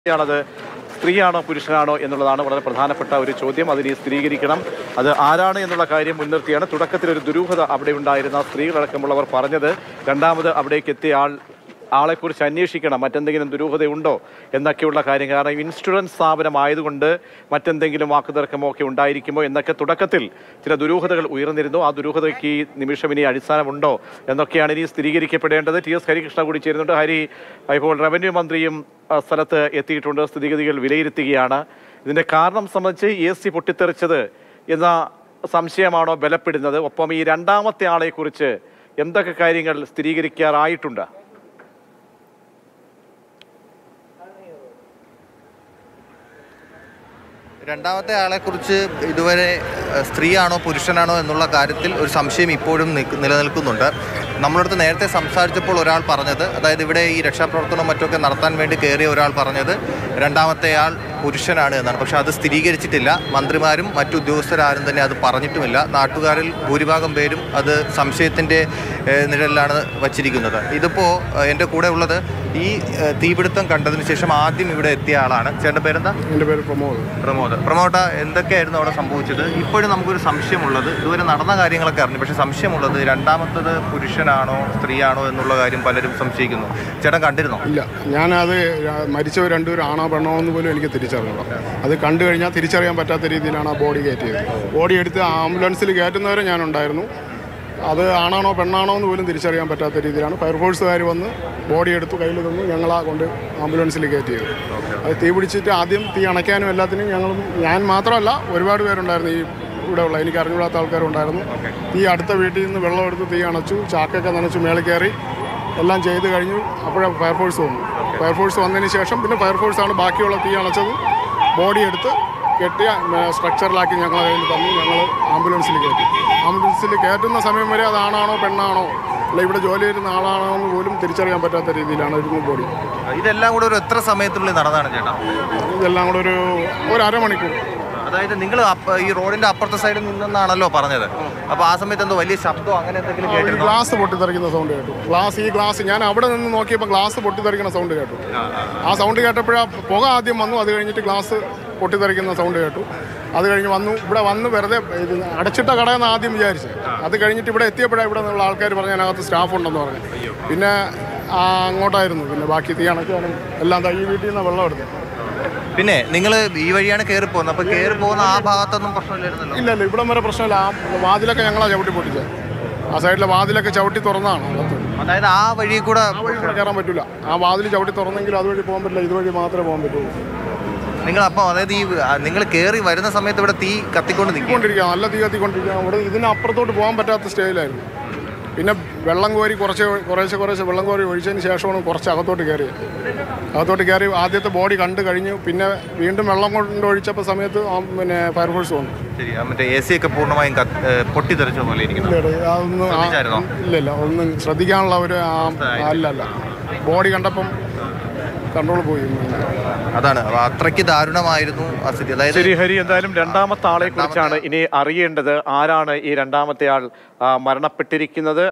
ാണത് സ്ത്രീയാണോ പുരുഷനാണോ എന്നുള്ളതാണ് വളരെ പ്രധാനപ്പെട്ട ഒരു ചോദ്യം. അതിനെ സ്ഥിരീകരിക്കണം. അത് ആരാണ് എന്നുള്ള കാര്യം മുൻനിർത്തിയാണ് തുടക്കത്തിലൊരു ദുരൂഹത അവിടെ ഉണ്ടായിരുന്ന സ്ത്രീകളടക്കമുള്ളവർ പറഞ്ഞത്. രണ്ടാമത് അവിടേക്ക് എത്തിയ ആളെക്കുറിച്ച് അന്വേഷിക്കണം, മറ്റെന്തെങ്കിലും ദുരൂഹതയുണ്ടോ എന്നൊക്കെയുള്ള കാര്യം. കാരണം ഇൻഷുറൻസ് സ്ഥാപനമായതുകൊണ്ട് മറ്റെന്തെങ്കിലും വാക്കുതർക്കമോ ഒക്കെ ഉണ്ടായിരിക്കുമോ എന്നൊക്കെ തുടക്കത്തിൽ ചില ദുരൂഹതകൾ ഉയർന്നിരുന്നു. ആ ദുരൂഹതയ്ക്ക് ഈ നിമിഷം ഇനി അടിസ്ഥാനമുണ്ടോ എന്നൊക്കെയാണ് ഇനി സ്ഥിരീകരിക്കപ്പെടേണ്ടത്. ടി.എസ്. ഹരികൃഷ്ണ കൂടി ചേരുന്നുണ്ട്. ഹരി, ഇപ്പോൾ റവന്യൂ മന്ത്രിയും സ്ഥലത്ത് എത്തിയിട്ടുണ്ട്, സ്ഥിതിഗതികൾ വിലയിരുത്തുകയാണ്. ഇതിൻ്റെ കാരണം സംബന്ധിച്ച് AC പൊട്ടിത്തെറിച്ചത് എന്ന സംശയമാണോ ബലപ്പെടുന്നത്? ഒപ്പം ഈ രണ്ടാമത്തെ ആളെക്കുറിച്ച് എന്തൊക്കെ കാര്യങ്ങൾ സ്ഥിരീകരിക്കാറായിട്ടുണ്ട്? രണ്ടാമത്തെ ആളെക്കുറിച്ച് ഇതുവരെ സ്ത്രീയാണോ പുരുഷനാണോ എന്നുള്ള കാര്യത്തിൽ ഒരു സംശയം ഇപ്പോഴും നിലനിൽക്കുന്നുണ്ട്. നമ്മളടുത്ത് നേരത്തെ സംസാരിച്ചപ്പോൾ ഒരാൾ പറഞ്ഞത്, അതായത് ഇവിടെ ഈ രക്ഷാപ്രവർത്തനം മറ്റൊക്കെ നടത്താൻ വേണ്ടി കയറിയ ഒരാൾ പറഞ്ഞത് രണ്ടാമത്തെ ആൾ പുരുഷനാണ് എന്നാണ്. പക്ഷെ അത് സ്ഥിരീകരിച്ചിട്ടില്ല. മന്ത്രിമാരും മറ്റു ഉദ്യോഗസ്ഥരാരും തന്നെ അത് പറഞ്ഞിട്ടുമില്ല. നാട്ടുകാരിൽ ഭൂരിഭാഗം പേരും അത് സംശയത്തിൻ്റെ നിഴലിലാണ് വച്ചിരിക്കുന്നത്. ഇതിപ്പോൾ എൻ്റെ കൂടെ ഉള്ളത് ഈ തീപിടുത്തം കണ്ടതിന് ശേഷം ആദ്യം ഇവിടെ എത്തിയ ആളാണ്. ചേട്ടൻ്റെ പേരെന്താ? എൻ്റെ പേര് പ്രമോദ്. പ്രമോദ, എന്തൊക്കെയായിരുന്നു അവിടെ സംഭവിച്ചത്? ഇപ്പോഴും നമുക്കൊരു സംശയമുള്ളത്, ഇതുവരെ നടന്ന കാര്യങ്ങളൊക്കെ അറിഞ്ഞു, പക്ഷെ സംശയമുള്ളത് രണ്ടാമത്തത് പുരുഷനാണോ സ്ത്രീയാണോ എന്നുള്ള കാര്യം പലരും സംശയിക്കുന്നു. ചേട്ടൻ കണ്ടിരുന്നോ? ഇല്ല, ഞാനത് മരിച്ചവർ രണ്ടുപേരും ആണോ പെണ്ണോ എന്ന് പോലും എനിക്ക് തിരിച്ചറിയണം. അത് കണ്ടു കഴിഞ്ഞാൽ തിരിച്ചറിയാൻ പറ്റാത്ത രീതിയിലാണ് ആ ബോഡി കയറ്റിയത്. ബോഡി എടുത്ത് ആംബുലൻസിൽ കയറ്റുന്നവരെ ഞാനുണ്ടായിരുന്നു. അത് ആണാണോ പെണ്ണാണോ എന്ന് പോലും തിരിച്ചറിയാൻ പറ്റാത്ത രീതിയിലാണ് ഫയർഫോഴ്സുകാർ വന്ന് ബോഡി എടുത്ത് കയ്യിൽ തന്നു ഞങ്ങളാ കൊണ്ട് ആംബുലൻസിൽ കയറ്റിയത്. അത് തീ പിടിച്ചിട്ട് ആദ്യം തീ അണയ്ക്കാനും എല്ലാത്തിനും ഞാൻ മാത്രമല്ല ഒരുപാട് പേരുണ്ടായിരുന്നു. ഈ ഇവിടെ ഉള്ള എനിക്ക് അറിഞ്ഞുകൂടാത്ത ആൾക്കാരുണ്ടായിരുന്നു. തീ അടുത്ത വീട്ടിൽ നിന്ന് വെള്ളം എടുത്ത് തീ അണച്ചു, ചാക്കൊക്കെ നനച്ചു, മേളിൽ കയറി എല്ലാം ചെയ്ത് കഴിഞ്ഞു. അപ്പോഴാണ് ഫയർഫോഴ്സ് വന്നു. ഫയർഫോഴ്സ് വന്നതിന് ശേഷം പിന്നെ ഫയർഫോഴ്സാണ് ബാക്കിയുള്ള തീ അണച്ചത്. ബോഡി എടുത്ത് കെട്ടിയ സ്ട്രക്ചറിലാക്കി ഞങ്ങളെ കയ്യിൽ തന്നു. ഞങ്ങൾ ആംബുലൻസിൽ കയറ്റി. ആംബുലൻസിൽ കയറ്റുന്ന സമയം വരെ അത് ആണാണോ പെണ്ണാണോ അല്ല ഇവിടെ ജോലി ചെയ്യുന്ന ആളാണോ എന്ന് പോലും തിരിച്ചറിയാൻ പറ്റാത്ത രീതിയിലാണ് ഇരുന്ന് ബോഡി. ഇതെല്ലാം കൂടെ ഒരു എത്ര സമയത്തിനുള്ളിൽ നടന്നതാണ് ചേട്ടാ? ഇതെല്ലാം കൂടെ ഒരു അരമണിക്കൂർ. അതായത് നിങ്ങൾ ഈ റോഡിന്റെ അപ്പുറത്തെ സൈഡിൽ നിന്നാണല്ലോ പറഞ്ഞത്. അപ്പോൾ ആ സമയത്ത് എന്തോ വലിയ ശബ്ദം അങ്ങനെ എന്തെങ്കിലും കേട്ടു? ഗ്ലാസ് പൊട്ടിത്തെറിക്കുന്ന സൗണ്ട് കേട്ടു. ഈ ഗ്ലാസ് ഞാൻ അവിടെ നിന്ന് നോക്കിയപ്പോൾ ഗ്ലാസ് പൊട്ടിത്തെറിക്കുന്ന സൗണ്ട് കേട്ടു. ആ സൗണ്ട് കേട്ടപ്പോഴാണ് പുക ആദ്യം വന്നു. അത് കഴിഞ്ഞിട്ട് ഗ്ലാസ് പൊട്ടിത്തെറിക്കുന്ന സൗണ്ട് കേട്ടു. അത് കഴിഞ്ഞ് ഇവിടെ വന്ന് വെറുതെ അടച്ചിട്ട കടയെന്ന് ആദ്യം വിചാരിച്ചത്. അത് കഴിഞ്ഞിട്ട് ഇവിടെ എത്തിയപ്പോഴാണ് ഇവിടെ നിന്നുള്ള ആൾക്കാർ പറഞ്ഞ് അതിനകത്ത് സ്റ്റാഫ് ഉണ്ടെന്ന് പറഞ്ഞു. പിന്നെ അങ്ങോട്ടായിരുന്നു പിന്നെ ബാക്കി തീ അണയ്ക്കാനും എല്ലാം ഈ വീട്ടിൽ നിന്ന് വെള്ളം എടുത്തു. പിന്നെ നിങ്ങൾ ഈ വഴിയാണ് കയറി പോകുന്നത്. അപ്പോൾ കയറി പോകുന്ന ആ ഭാഗത്തൊന്നും പ്രശ്നമില്ലായിരുന്നല്ലോ? ഇല്ല, ഇവിടം വരെ പ്രശ്നമില്ല. ആ വാതിലൊക്കെ ഞങ്ങളാണ് ചവിട്ടി പൊട്ടിച്ചത്. ആ സൈഡിലെ വാതിലൊക്കെ ചവിട്ടി തുറന്നതാണ്. അതായത് ആ വഴി കൂടെ കയറാൻ പറ്റില്ല. ആ വാതിൽ ചവിട്ടി തുറന്നെങ്കിൽ അതുവഴി പോകാൻ പറ്റില്ല. ഇതുവഴി മാത്രമേ പോകാൻ പറ്റുള്ളൂ. നിങ്ങളപ്പോൾ അതായത് നിങ്ങൾ കയറി വരുന്ന സമയത്ത് ഇവിടെ തീ കത്തിക്കൊണ്ടിരിക്കുക, നല്ല തീ കത്തിക്കൊണ്ടിരിക്കുക. ഇവിടെ ഇതിനപ്പുറത്തോട്ട് പോകാൻ പറ്റാത്ത സ്റ്റേജിലായിരുന്നു. പിന്നെ വെള്ളം കോരി കുറേശ്ശെ വെള്ളം കോരി ഒഴിച്ചതിന് ശേഷമാണ് കുറച്ച് അകത്തോട്ട് കയറി ആദ്യത്തെ ബോഡി കണ്ടു കഴിഞ്ഞു. പിന്നെ വീണ്ടും വെള്ളം കൊണ്ട് ഒഴിച്ചപ്പോൾ സമയത്ത് പിന്നെ ഫയർഫോഴ്സ് വന്നു. ശരി, മറ്റേ AC ഒക്കെ പൂർണ്ണമായും പൊട്ടിത്തെറിച്ച പോലെ ഇല്ല, ഒന്നും ശ്രദ്ധിക്കാനുള്ള ഒരു അല്ല. ബോഡി കണ്ടപ്പം കൺട്രോൾ പോയി. അതാണ്, അത്രയ്ക്ക് ദാരുണമായിരുന്നു ആ സ്ഥിതി. അതായത് ശരി ഹരി, എന്തായാലും രണ്ടാമത്തെ ആളെ കുറിച്ചാണ് ഇനി അറിയേണ്ടത്. ആരാണ് ഈ രണ്ടാമത്തെ ആൾ മരണപ്പെട്ടിരിക്കുന്നത്?